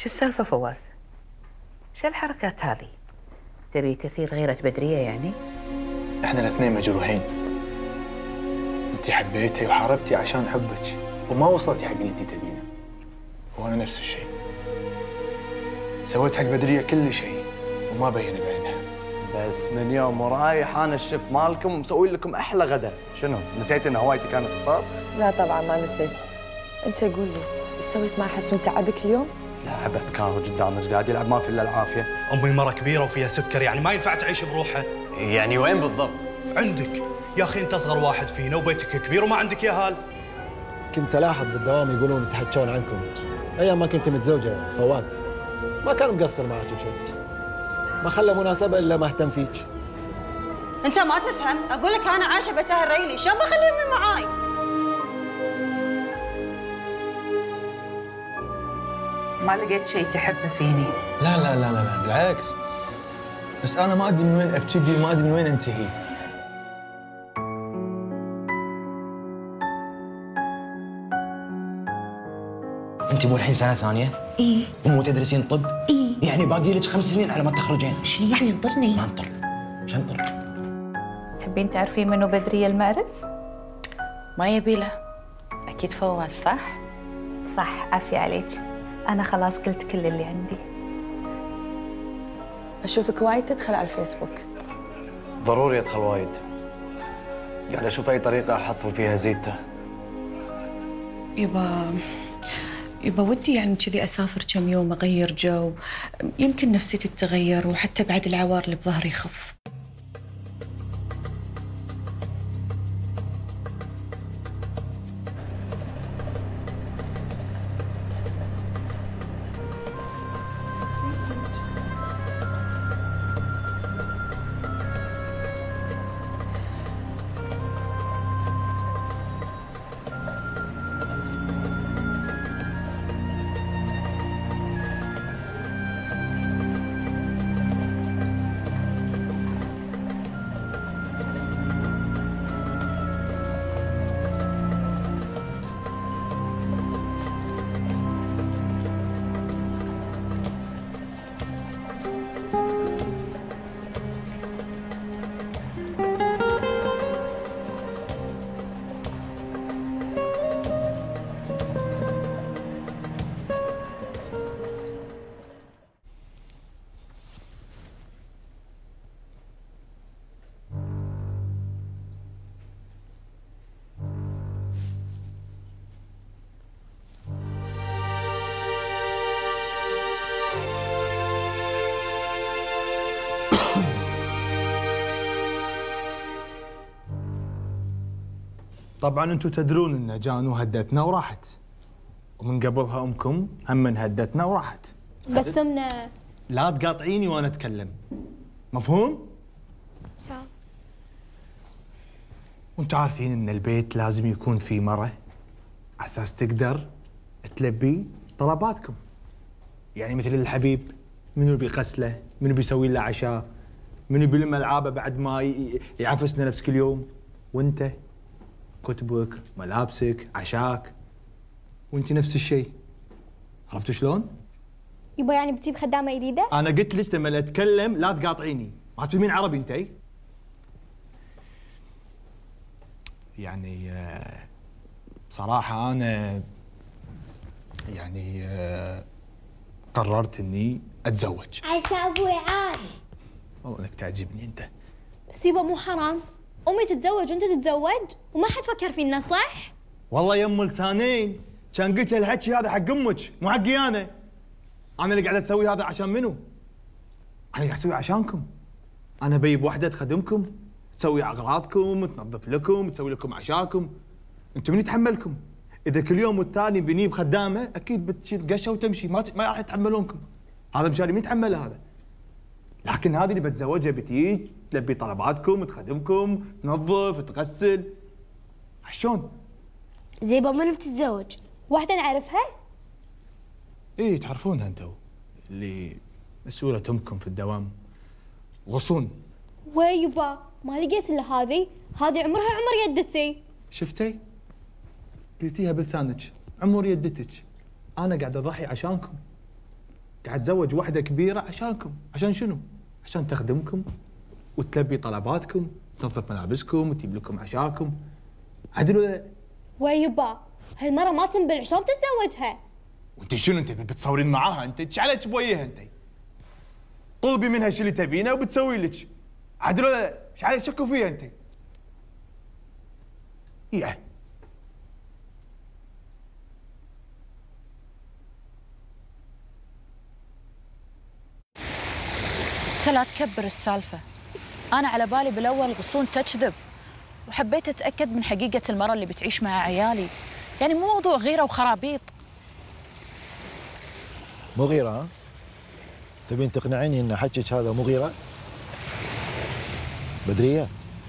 شو السالفة فواز؟ شو الحركات هذه؟ تبي كثير غيرة بدرية يعني؟ احنا الاثنين مجروحين. انت حبيتي وحاربتي عشان حبك وما وصلتي حق اللي انت تبينه. وانا نفس الشيء. سويت حق بدرية كل شيء وما بين بعينها. بس من يوم ورايح انا الشيف مالكم ومسوي لكم احلى غدا. شنو؟ نسيت ان هوايتي كانت الطبخ؟ لا طبعا ما نسيت. انت قول لي ايش سويت مع حسون؟ تعبك اليوم؟ لا بذكاره قدامك قاعد يلعب ما في الا العافيه. امي مره كبيره وفيها سكر، يعني ما ينفع تعيش بروحها. يعني وين بالضبط؟ عندك يا اخي، انت اصغر واحد فينا وبيتك كبير وما عندك ياهال. كنت الاحظ بالدوام يقولون يتحجون عنكم ايام ما كنت متزوجه فواز. ما كان مقصر معك بشيء، ما خلى مناسبه الا ما اهتم فيك. انت ما تفهم، اقول لك انا عايشه بتاه الريلي، شلون بخلي امي معاي؟ ما لقيت شيء تحبه فيني. لا لا لا لا بالعكس، بس انا ما ادري من وين ابتدي وما ادري من وين انتهي. انت مو الحين سنه ثانيه؟ ايه. ومو تدرسين طب؟ ايه. يعني باقي لك 5 سنين على ما تخرجين. شنو يعني انطرني؟ ما انطر. شو انطر؟ تحبين تعرفين منو بدرية المأرز؟ ما يبي له. اكيد فواز صح؟ صح، عافية عليك. انا خلاص قلت كل اللي عندي. اشوفك وايد تدخل على الفيسبوك. ضروري ادخل وايد. قاعد اشوف اي طريقه احصل فيها زيته. يبا ودي يعني كذي اسافر كم يوم اغير جو، يمكن نفسيتي تتغير وحتى بعد العوار اللي بظهري يخف. طبعا انتم تدرون ان جانو هدتنا وراحت، ومن قبلها امكم هم هدتنا وراحت. بس امنا لا تقاطعيني وانا اتكلم، مفهوم؟ صح. وانتم عارفين ان البيت لازم يكون فيه مرة على اساس تقدر تلبي طلباتكم. يعني مثل الحبيب، منو بيغسله؟ منو بيسوي له عشاء؟ منو بيلم العابه بعد ما يعفسنا نفس كل يوم؟ وانت كتبك، ملابسك، عشاك، وانت نفس الشيء. عرفتوا شلون؟ يبا يعني بتجيب خدامه جديده؟ انا قلت لك لما اتكلم لا تقاطعيني، ما تفهمين عربي انتي؟ يعني بصراحة انا يعني قررت اني اتزوج. عشان ابوي عاش. والله انك تعجبني انت. بس يبا مو حرام امي تتزوج وانت تتزوج وما حد فكر فينا صح؟ والله يم لسانين، كان قلت له الحكي هذا حق امك مو حقي انا. انا اللي قاعد اسوي هذا عشان منو؟ انا قاعد اسوي عشانكم. انا بجيب وحده تخدمكم، تسوي اغراضكم، تنظف لكم، تسوي لكم عشاكم. انتم من يتحملكم؟ اذا كل يوم والثاني بنجيب خدامه اكيد بتشيل قشه وتمشي، ما راح يتحملونكم. هذا مشاري مين يتحمله هذا؟ لكن هذه اللي بتزوجها بتيج تلبي طلباتكم، تخدمكم، تنظف، تغسل. شلون؟ زيبا من بتتزوج؟ واحدة نعرفها؟ ايه تعرفونها انتو، اللي مسؤولة امكم في الدوام. غصون. ويبا ما لقيت الا هذه عمرها عمر يدتي. شفتي؟ قلتيها بلسانك، عمر يدتك. انا قاعد اضحي عشانكم. قاعد اتزوج واحده كبيره عشانكم. عشان شنو؟ عشان تخدمكم وتلبي طلباتكم، تنظف ملابسكم وتجيب لكم عشاكم. عدل ولا؟ ويبا هالمرة ما تنبل عشان تتزوجها. وانت شنو انت بتصورين معاها؟ انت ايش عليك بوجهها انت؟ طلبي منها الشيء اللي تبينه وبتسوي لك. عدل ولا؟ ايش عليك تشكوا فيها انت؟ يا انت لا تكبر السالفه. انا على بالي بالاول غصون تكذب، وحبيت اتاكد من حقيقه المراه اللي بتعيش مع عيالي. يعني مو موضوع غيره وخرابيط. مو غيره ها؟ تبين تقنعيني ان حكيك هذا مو غيره؟ بدريه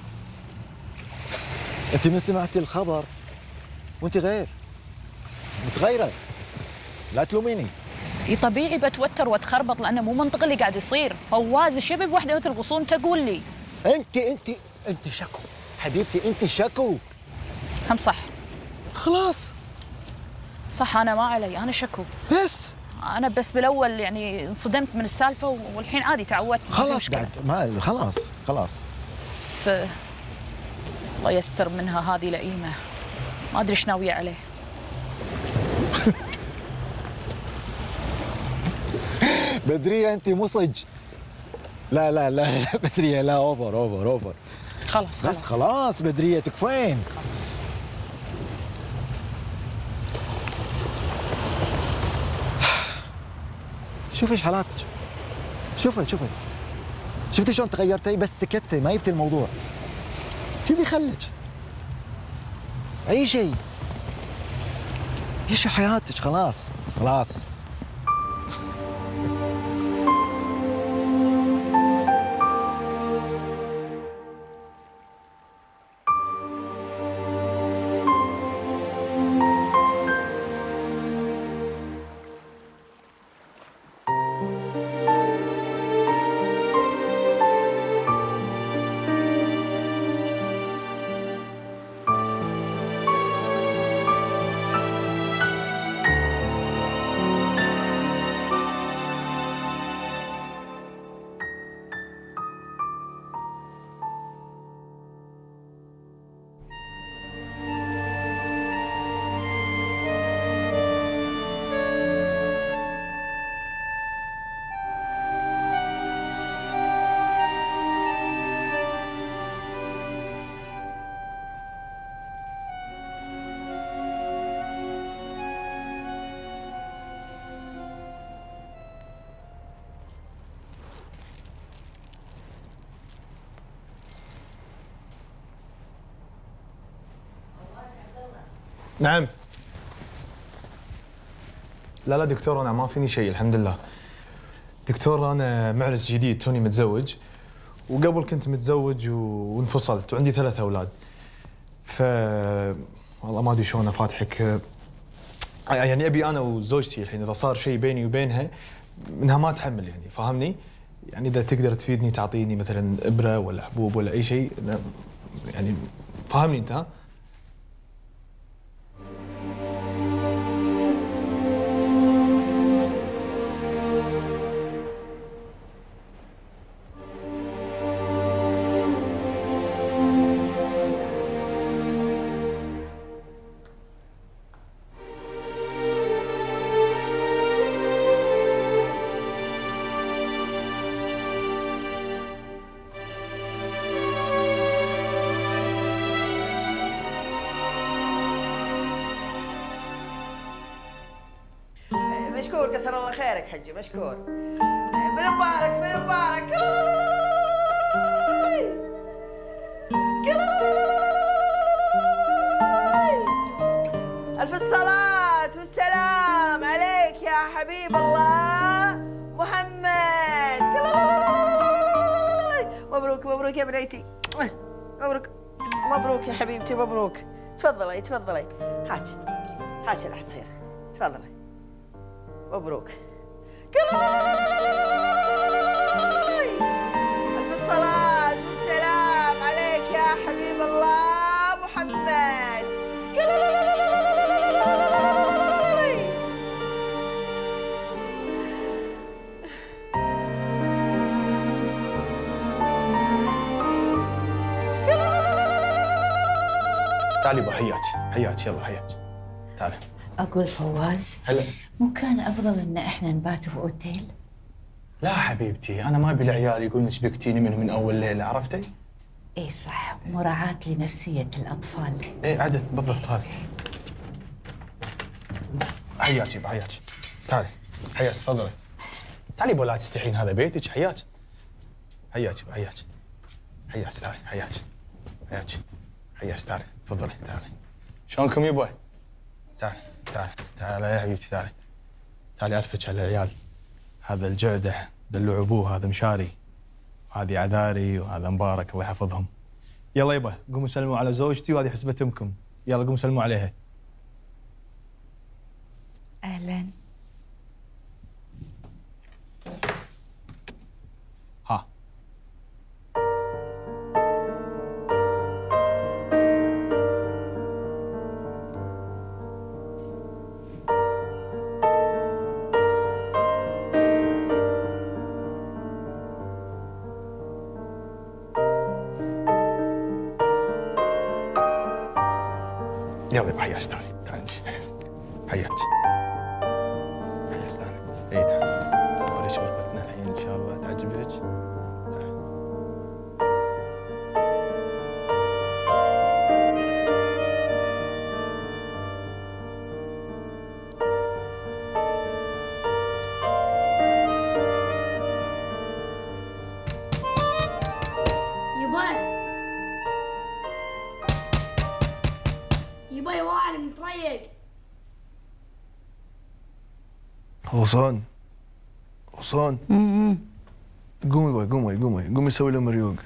انت من سمعتي الخبر وانت غير متغيره، لا تلوميني. اي طبيعي بتوتر واتخربط لانه مو منطقي اللي قاعد يصير. فواز الشباب وحده مثل غصون تقول لي انت شكو حبيبتي، انت شكو. هم صح. خلاص صح، انا ما علي، انا شكو بس. انا بس بالاول يعني انصدمت من السالفه والحين عادي تعودت. خلاص بعد ما خلاص بس الله يستر منها هذه لئيمه، ما ادري ايش ناويه عليه. بدريه انت مو صج. لا بدريه لا، اوفر. خلاص بس خلاص بدريه تكفين. شوفي ايش حالاتك، شفتي شلون تغيرتي؟ بس سكتي ما جبتي الموضوع. تبي خلك اي شيء عيشي حياتك. خلاص نعم. لا دكتور، انا ما فيني شيء الحمد لله. دكتور انا معرس جديد، توني متزوج، وقبل كنت متزوج وانفصلت وعندي 3 اولاد. والله ما ادري شلون افاتحك. يعني ابي انا وزوجتي الحين اذا صار شيء بيني وبينها انها ما تحمل، يعني فاهمني؟ يعني اذا تقدر تفيدني تعطيني مثلا ابره ولا حبوب ولا اي شيء، يعني فاهمني انت ها؟ مشكور، كثر الله خيرك حجي، مشكور. بالمبارك ألف الصلاة والسلام عليك يا حبيب الله محمد. مبروك يا بنيتي، مبروك يا حبيبتي، مبروك. تفضلي هاتي العصير، تفضلي. مبروك. ألف الصلاة والسلام عليك يا حبيب الله محمد. تعالي يبا حياك حياك يلا حياك تعالي. اقول فواز هلا. مو كان افضل ان احنا نبات في اوتيل؟ لا حبيبتي انا ما ابي العيال يقولون شبكتيني من اول ليله عرفتي؟ اي صح، مراعاة لنفسية الاطفال. ايه عدل بالضبط هذا. حياك يبا حياك تعالي حياك تفضلي. تعالي يبا لا تستحين هذا بيتك حياك. حياك يبا حياك حياك تعالي حياك حياك حياك تعالي تفضلي تعالي. شلونكم يبا؟ تعالي تعالي تعالي يا حبيبتي تعالي. تعالي ألفك على العيال. هذا الجعدة دلوع أبوه، هذا مشاري، وهذه عذاري، وهذا مبارك الله يحفظهم. يلا يبا قوموا سلموا على زوجتي وهذه حسبة أمكم. يلا قوموا سلموا عليها. اهلا. ها يلا يبا حياك تعالي تعالي حياك حياك تعالي. اي تعالي اوريك غرفتنا الحين ان شاء الله تعجبك. تعالي. يبا يا واعر متريق. غصان غصان قومي يبا قومي سوي له مريوق.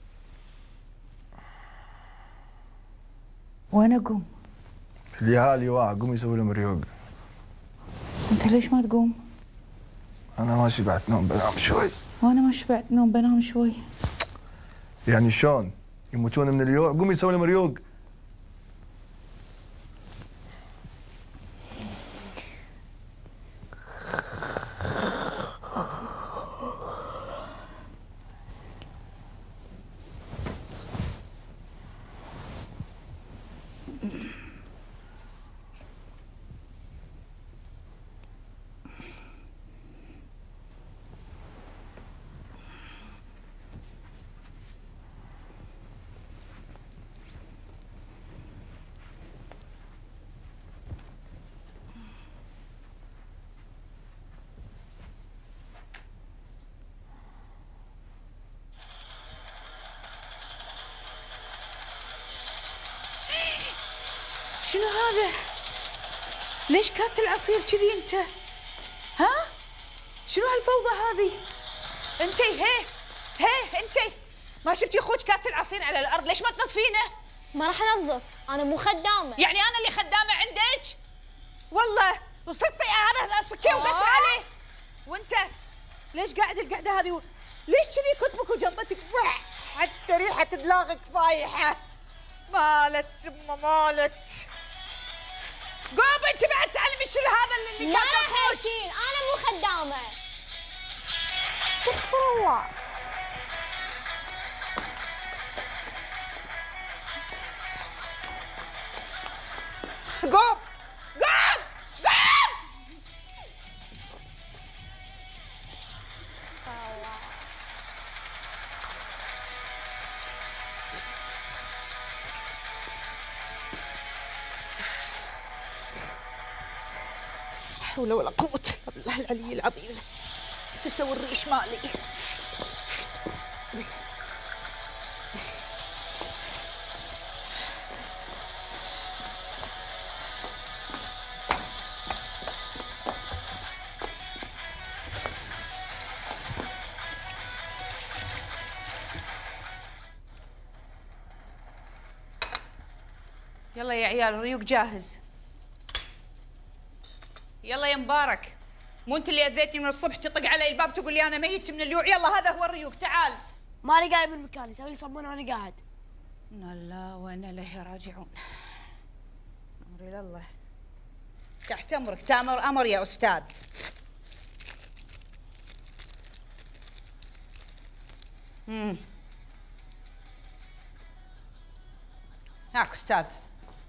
وين اقوم؟ اليهال واع قومي سوي له مريوق. انت ليش ما تقوم؟ انا ما شبعت نوم بنام شوي. وانا ما شبعت نوم بنام شوي. يعني شلون؟ يموتون من اليوع؟ قومي سوي له مريوق. شنو هذا؟ ليش كات العصير كذي انت؟ ها؟ شنو هالفوضى هذه؟ انتي هي انتي ما شفتي اخوك كات العصير على الارض، ليش ما تنظفينه؟ ما راح انظف، انا مو خدامه. يعني انا اللي خدامه عندك؟ والله وصدقي هذا السكين وقص عليه. وانت ليش قاعد القعده هذه ليش كذي كتبك وجنطتك حتى ريحه دلاغك فايحه؟ مالت ثم مالت. قوم انت بعد تعلمي شو هذا اللي ما راح اشيل، انا مو خدامه. استغفر الله. قوم. لا حول ولا قوة إلا بالله العلي العظيم. شو اسوي الريش مالي؟ يلا يا عيال الريوق جاهز. يلا يا مبارك، مو انت اللي اذيتني من الصبح تطق علي الباب تقول لي انا ميت من اليوع؟ يلا هذا هو الريوق، تعال. ماني قاعد بالمكان، يسوي لي صبونه وانا قاعد. انا الله وانا اليه راجعون. امري لله. تحت امرك، تامر امر يا استاذ. هاك استاذ.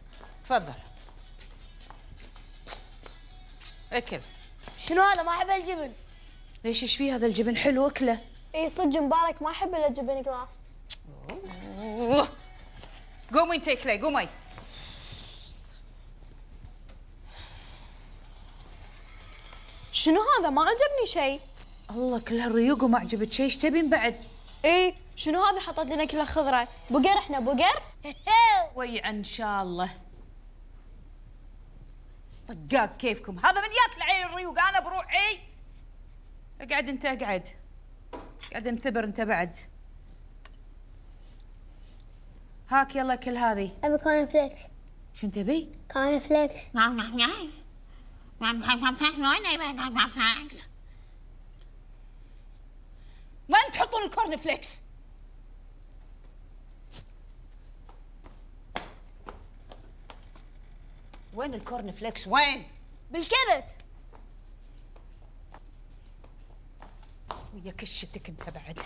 تفضل اكل. شنو هذا؟ ما احب الجبن. ليش ايش فيه هذا الجبن؟ حلو اكله. اي صدق مبارك ما احب الا جبن قلاص. قومي انت اكلي، قومي. شنو هذا؟ ما عجبني شيء. الله كل هالريوق وما عجبك شيء، ايش تبين بعد؟ اي شنو هذا؟ حطت لنا كلها خضره. بقر احنا بقر. ويع ان شاء الله. طقاق كيفكم، هذا من ياكل عين الريوق؟ انا بروحي. اقعد انت، اقعد انثبر انت بعد. هاك يلا كل هذه. ابي كورن فليكس. شو تبي؟ كورن فليكس. وين تحطون الكورن فليكس؟ وين الكورن فليكس؟ وين؟ بالكبت. ويا كشتك انت بعد.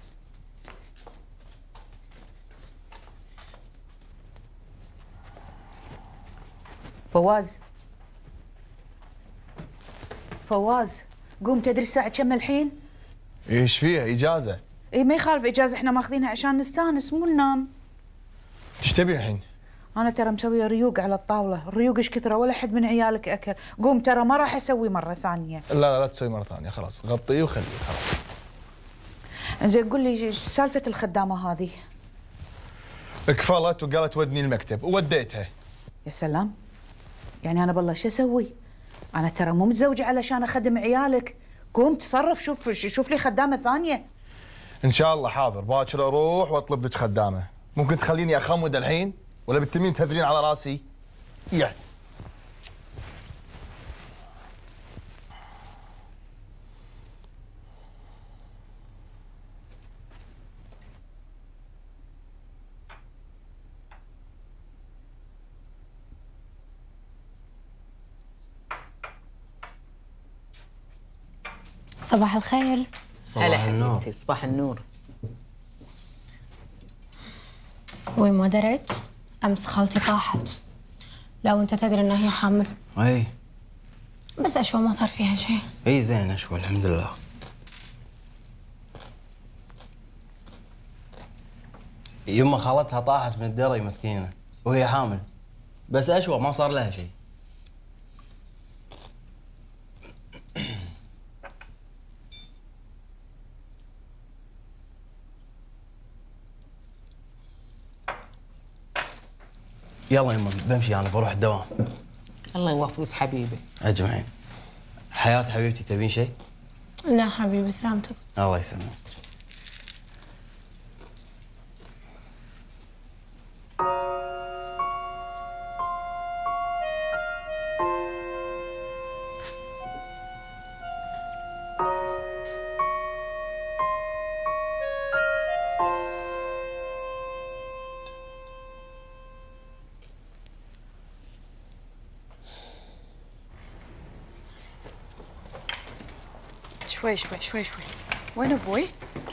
فواز قوم، تدري الساعة كم الحين؟ ايش فيها؟ اجازه. اي ما يخالف اجازة، احنا ماخذينها عشان نستانس مو ننام. ايش تبي الحين؟ انا ترى مسويه ريوق على الطاولة، الريوق ايش كثره ولا حد من عيالك اكل، قوم ترى ما راح اسوي مرة ثانية. لا تسوي مرة ثانية، خلاص غطيه وخليه خلاص. زين قول لي ايش سالفة الخدامة هذه؟ كفلت وقالت ودني المكتب ووديتها. يا سلام، يعني انا بالله شو اسوي؟ انا ترى مو متزوجة علشان اخدم عيالك، قوم تصرف، شوف لي خدامة ثانية. ان شاء الله حاضر، باكر اروح واطلب لك خدامة. ممكن تخليني اخمد الحين ولا بالتمين تهذرين على راسي؟ يعني صباح الخير. هلا حبيبتي، صباح النور. وين ما درت امس خالتي طاحت. لو انت تدري انها هي حامل. اي بس اشوى ما صار فيها شيء. اي زين اشوى الحمد لله. يما خالتها طاحت من الدري مسكينه وهي حامل، بس اشوى ما صار لها شيء. يلا يما بمشي، انا بروح الدوام. الله يوفقك حبيبي. اجمعين. حياة حبيبتي تبين شيء؟ لا حبيبي سلامتك. الله يسلمك. شوي وين ابوي؟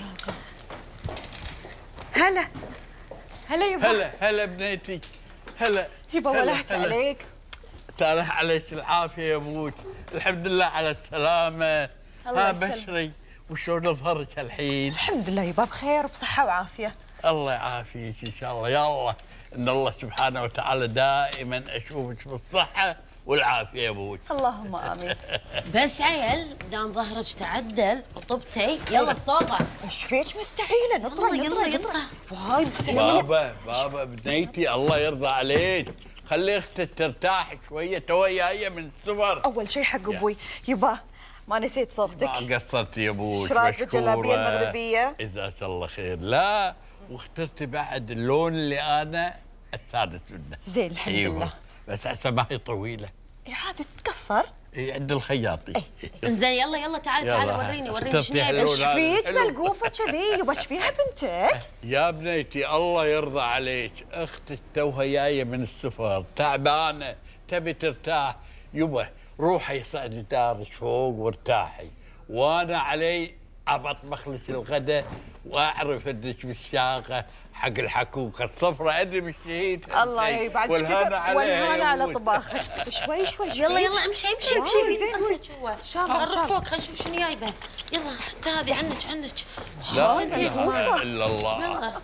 هلا يبا. هلا بنيتي. هلا يبا ولهت عليك. طالع عليك العافيه يا ابوك. الحمد لله على السلامه. ها بشري، وشلون ظهرك الحين؟ الحمد لله يبا بخير بصحه وعافيه. الله يعافيك ان شاء الله. يا الله ان الله سبحانه وتعالى دائما اشوفك بالصحه والعافيه يا ابوي. اللهم امين. بس عيل دام ظهرك تعدل وطبتي يلا الصوبه. ايش فيك مستحيله؟ نطرق يلا واي مستحيله. بابا بنيتي الله يرضى عليك، خلي اختك ترتاح شويه، توها جايه من السفر. اول شيء حق ابوي يبا ما نسيت صوتك. ما قصرت يا ابوي. ايش رايك بالجلابيه المغربيه؟ جزاك الله خير. لا واخترتي بعد اللون اللي انا اتسادس منه. زين الحمد لله. بس هسه ما هي طويله. عادي تتقصر؟ اي عند الخياطي. انزين يلا تعال وريني شنو ايش فيك ملقوفه كذي؟ يبا ايش فيها بنتك؟ يا بنيتي الله يرضى عليك، اختك توها جايه من السفر تعبانه تبي ترتاح. يبا روحي صعدي دارك فوق وارتاحي، وانا علي ابى اطبخ لك الغداء واعرف انك بالشاقه حق الحكوكه الصفراء ادري بالشهيد. الله يبعد والهنا على طباخك. شوي شوي شوي. يلا يلا امشي امشي امشي. شابه فوق خلينا نشوف شنو جايبه. يلا حتى هذه عنك. لا اله الا الله. يلا.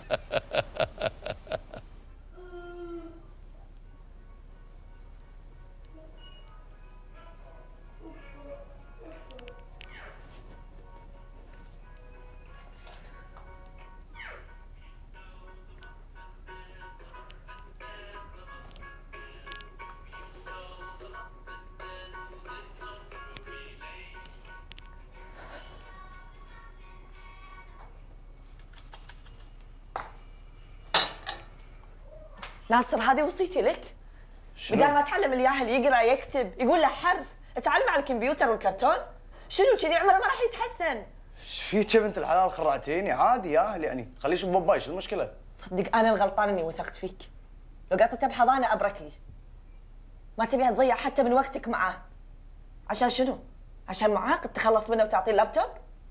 ناصر هذه وصيتي لك. بدال ما تعلم الياهل يقرا يكتب يقول له حرف، تعلم على الكمبيوتر والكرتون. شنو كذي عمره ما راح يتحسن. ايش فيك يا بنت الحلال خرعتيني؟ عادي ياهل يعني، خليه يشوف باباي، شو المشكله؟ تصدق انا الغلطان اني وثقت فيك. لو قطته بحضانه ابرك لي. ما تبيها تضيع حتى من وقتك معاه. عشان شنو؟ عشان معاق تتخلص منه وتعطيه اللابتوب؟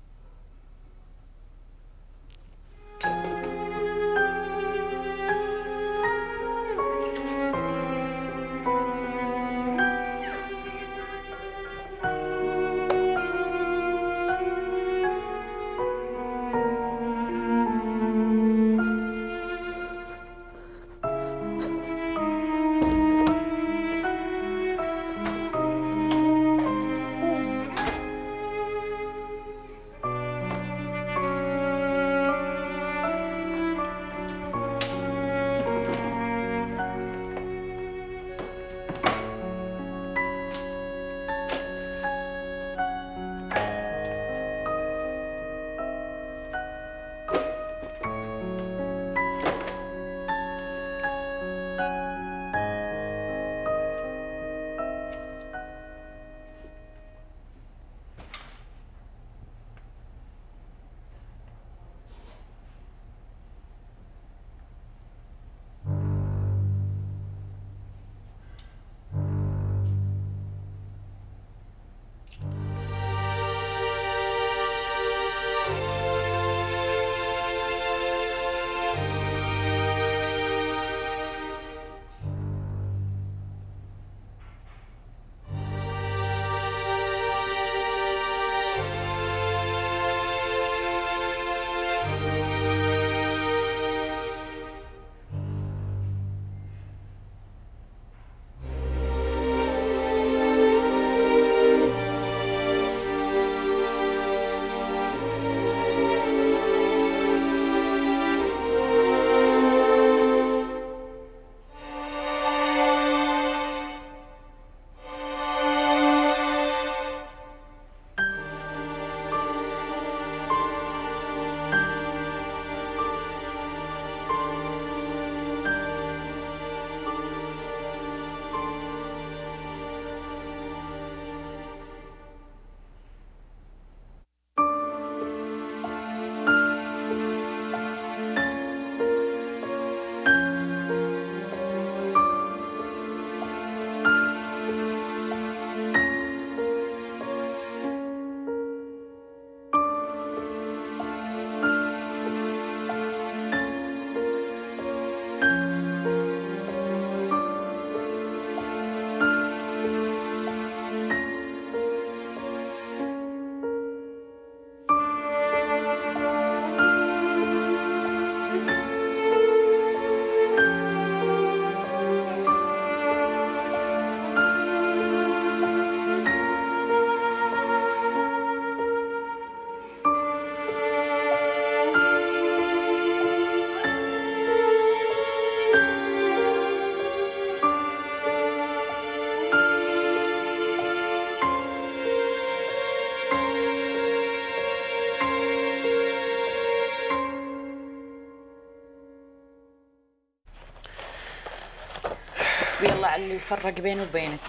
حسبي الله على اللي يفرق بيني وبينك.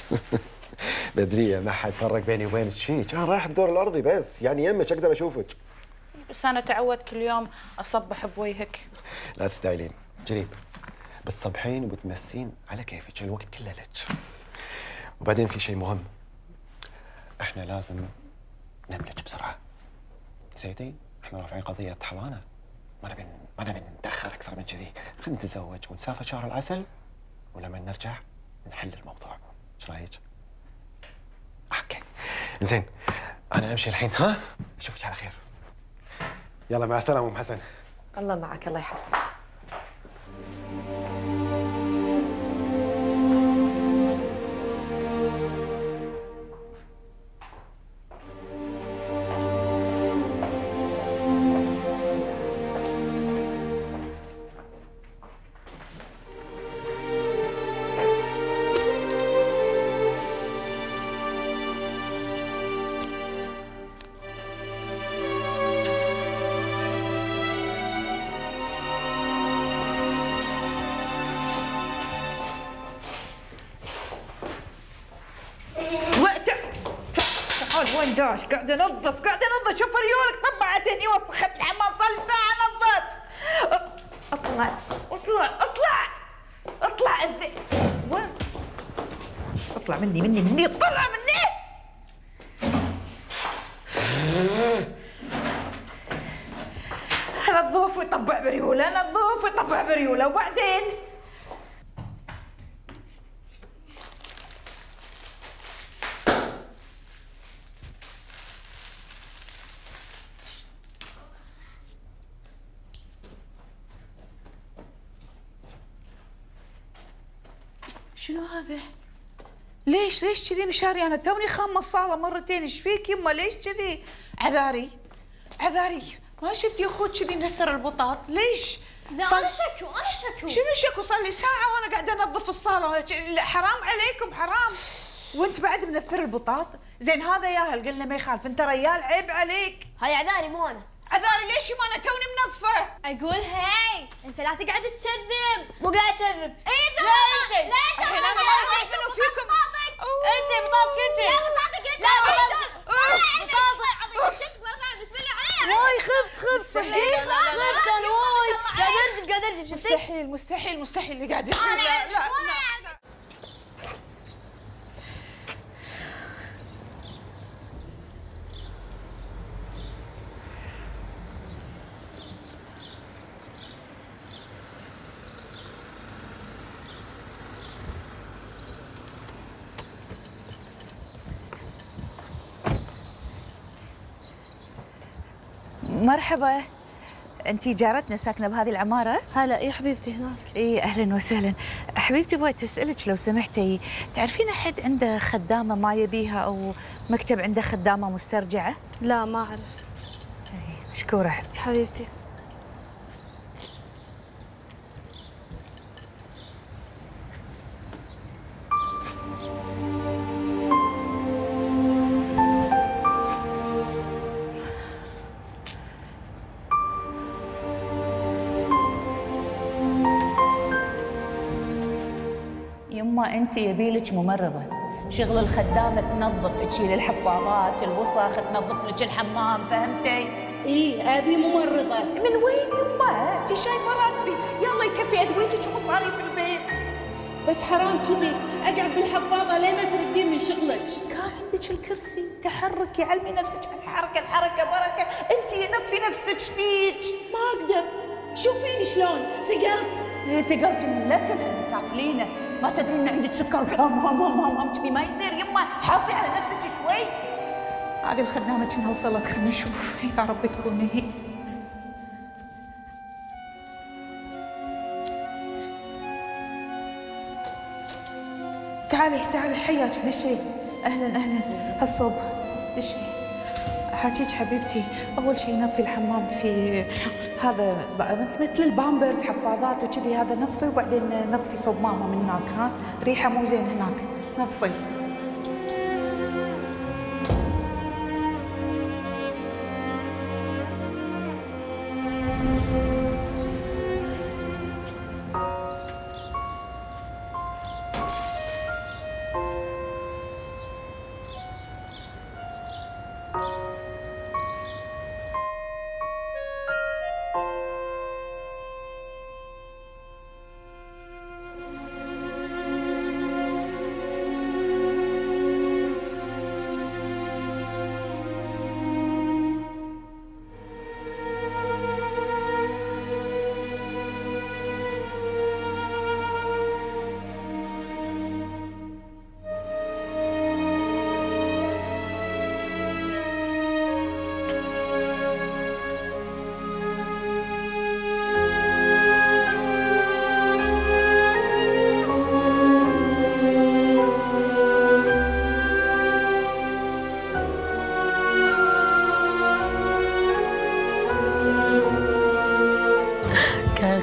بدرية ما حد فرق بيني وبينك شيء، كان رايح الدور الارضي بس، يعني يمك اقدر اشوفك. بس انا تعودت كل يوم اصبح بوجهك. لا تستعجلين، جريب بتصبحين وبتمسين على كيفك، الوقت كله لك. وبعدين في شيء مهم، احنا لازم نملك بسرعة. زيدين احنا رافعين قضيه حضانه، ما نبي نتاخر اكثر من كذي. خلينا نتزوج ونسافر شهر العسل ولما نرجع نحل الموضوع. ايش رايك؟ اوكي زين انا امشي الحين. ها اشوفك على خير. يلا مع السلامه ام حسن. الله معك، الله يحفظك. وين جاش؟ قاعد انظف شوف ريولك طبعت هني وسخت الحمام، صار لي ساعة انظف. اطلع وين؟ اطلع مني اطلع مني. انظف ويطبع بريولة، وبعدين شنو هذا؟ ليش كذي مشاري؟ انا توني خامه الصاله مرتين. ايش فيك يمه؟ ليش كذي؟ عذاري ما شفت يا اخوك كذي نثر البطاط؟ ليش؟ انا شكو شنو شكو؟ صار لي ساعه وانا قاعده انظف الصاله. حرام عليكم حرام. وانت بعد منثر البطاط؟ زين هذا ياهل قلنا ما يخالف، انت ريال عيب عليك. هاي عذاري مو انا. عذاري ليش ما انا توني منظفه؟ اقول هاي انت لا تقعد تكذب. مو قاعد تكذب. اي لا انت الحين انا ما ادري شنو فيكم. انت بطاطك انت. لا بطاطك انت. لا بطاطك. شفتك ولا خايف تسمعني عليها. واي خفت صحيح. خفت انا واي. قاعد ارجف شفتي؟ مستحيل اللي قاعد يصير. لا مرحبا، انتي جارتنا ساكنه بهذه العماره؟ هلا يا حبيبتي هناك. اي اهلا وسهلا. حبيبتي بغيت اسالك لو سمحتي، تعرفين احد عنده خدامه ما يبيها او مكتب عنده خدامه مسترجعه؟ لا ما اعرف. مشكوره حبيبتي. يما انت يبيلك ممرضه، شغل الخدامه تنظف، تشيل الحفاضات، الوسخ، تنظف لك الحمام، فهمتي؟ اي ابي ممرضه. من وين يما؟ انت شايفه راتبي، يلا يكفي ادويتك ومصاريف البيت. بس حرام كذي اقعد بالحفاضه لين ما تردين من شغلك. كان عندك الكرسي، تحركي، علمي نفسك على الحركه بركه، انت نفي نفسك فيك. ما اقدر، شوفيني شلون ثقلت. ثقلت من الاكل اللي تاكلينه، ما تدرين ان عندك سكر وكم كذي ما يصير. يما حافظي على نفسك شوي. هذه الخدامه كانها وصلت، خلينا نشوف يا رب تكون هي. تعالي حياك، دشي. اهلا هالصوب، دشي. حاجيك حبيبتي، اول شيء نظفي الحمام، في هذا مثل البامبرز، حفاضات وكذي، هذا نظفي، وبعدين نظفي صوب ماما من هناك. ها ريحه مو زين هناك، نظفي.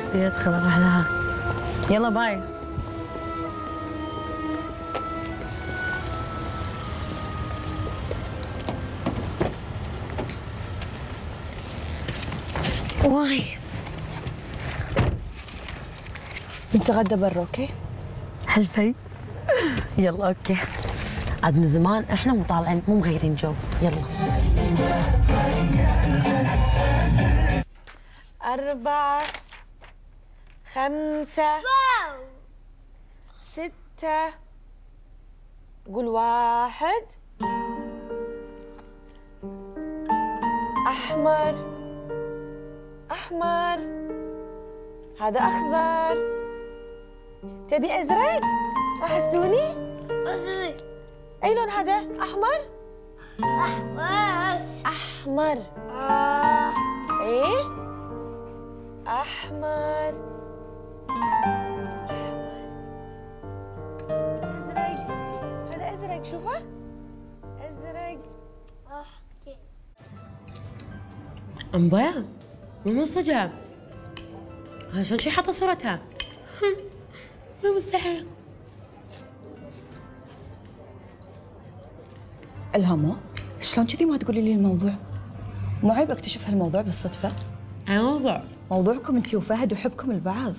يدخل اروح لها. يلا باي. واي نتغدى برا اوكي؟ هالفي. يلا اوكي. عاد من زمان احنا مو طالعين مو مغيرين جو. يلا. 4 5 6 قول 1 أحمر أحمر هذا أخضر تبي أزرق؟ أحسوني؟ أي لون هذا؟ أحمر؟ أحمر إيه؟ أحمر أزرق هذا أزرق شوفه أزرق أمبا مو منسجم. عشان شي حاطة صورتها. مو مستحيل. الهامو شلون كذي ما تقولي لي الموضوع؟ مو عيب اكتشف هالموضوع بالصدفة؟ أي موضوع؟ موضوعكم انتي وفهد وحبكم البعض.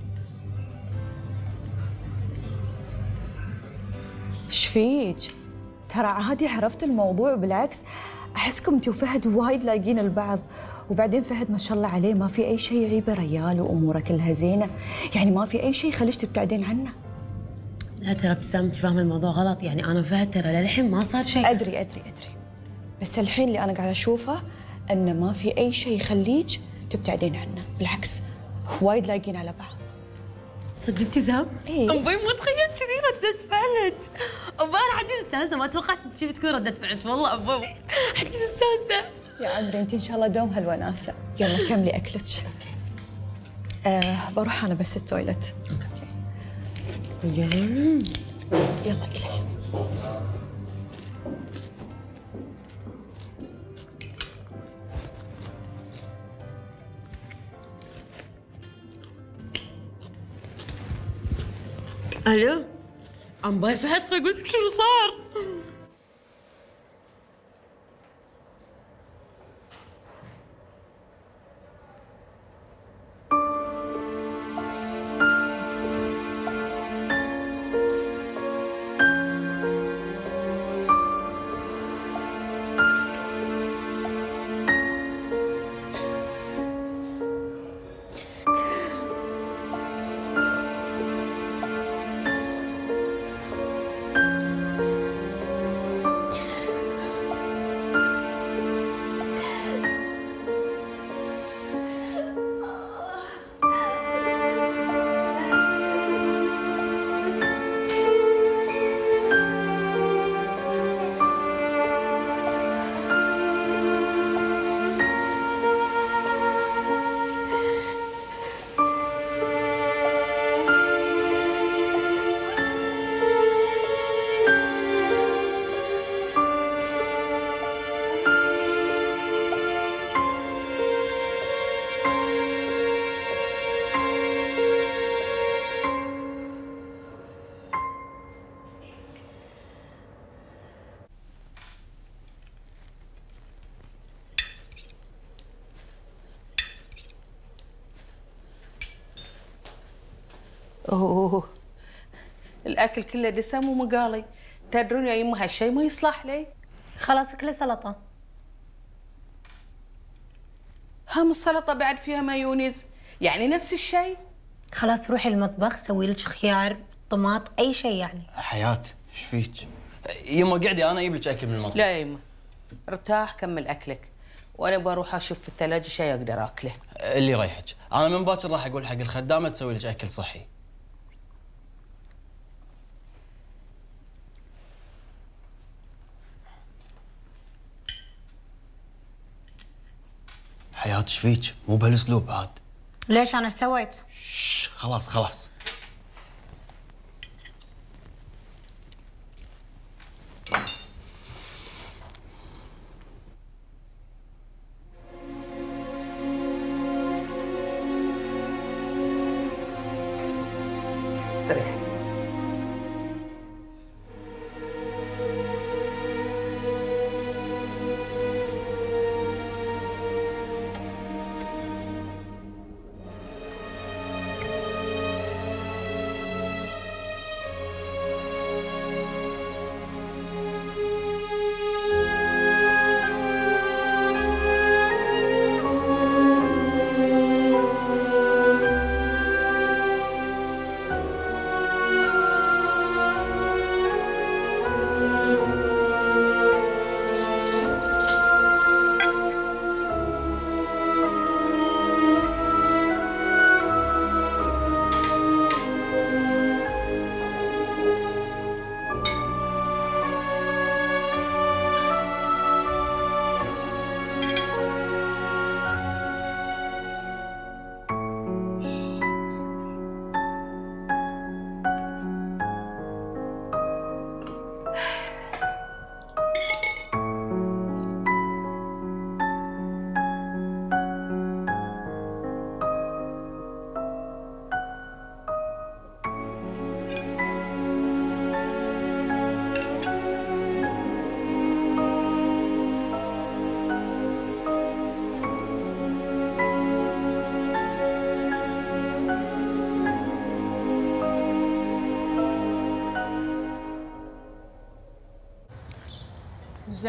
ايش فيك؟ ترى عادي عرفت الموضوع، بالعكس احسكم انتي وفهد وايد لايقين البعض، وبعدين فهد ما شاء الله عليه ما في اي شيء يعيبه، ريال واموره كلها زينه، يعني ما في اي شيء يخليش تبتعدين عنه. لا ترى ابتسام انت فاهمه الموضوع غلط، يعني انا وفهد ترى للحين ما صار شيء. ادري بس الحين اللي انا قاعده اشوفه انه ما في اي شيء يخليك تبتعدين عنه، بالعكس وايد لايقين على بعض. صدق ابتسام؟ اي امبي ما تخيلت كذي ردة فعلك. امبي انا حدي مستانسه، ما توقعت شي تكون ردة فعلك والله امبي. حدي مستانسه. يا عمري انت ان شاء الله دوم هالوناسه. يلا كملي اكلك. بروح انا بس التويلت. اوكي. يلا اكلي. الو امبي فهد اقول لك شنو صار. اوه الاكل كله دسم ومقالي، تدرون يا يمه هالشيء ما يصلح لي. خلاص كله سلطه. هم السلطه بعد فيها مايونيز، يعني نفس الشيء. خلاص روحي المطبخ سوي لك خيار طماط اي شيء يعني. حياة ايش فيك؟ يما قعدي انا اجيب لك اكل من المطبخ. لا يا يمه ارتاح كمل اكلك، وانا بروح اشوف في الثلاجه شيء اقدر اكله. اللي يريحك، انا من باكر راح اقول حق الخدامه تسوي لك اكل صحي. حياة ايش فيك؟ مو بهالاسلوب عاد. ليش انا سويت؟ خلاص خلاص.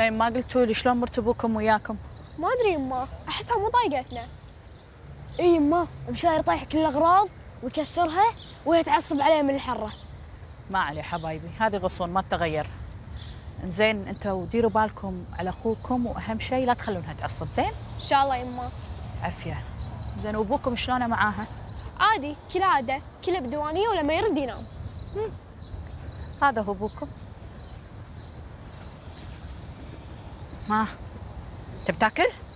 زين ما قلتوا لي شلون مرتبوكم وياكم؟ ما ادري يما، احسها مو طايقتنا. اي يما، مشاير طايح كل الاغراض ويكسرها وهي تعصب عليها من الحره. ما عليه حبايبي، هذه غصون ما تتغير. زين انتوا ديروا بالكم على اخوكم، واهم شيء لا تخلونها تعصب. زين؟ ان شاء الله يما. عافيه. زين وابوكم شلونه معاها؟ عادي كالعاده، كله بديوانيه ولما يرد ينام. هذا هو ابوكم. ها تبي تاكل؟